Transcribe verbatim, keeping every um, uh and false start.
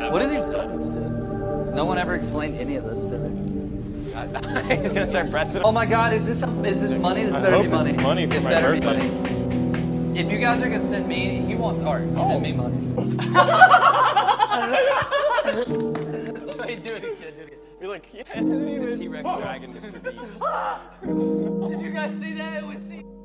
What are these buttons do? No one ever explained any of this to me. He's gonna start pressing. Oh my God, is this is this money? This I better hope be money. it's money for it my better birthday. be money. If you guys are gonna send me, he wants art. Oh. Send me money. Wait, do it again, do it again. You're like, yeah. It's a T-Rex dragon, Mister Beast. Did you guys see that? It was.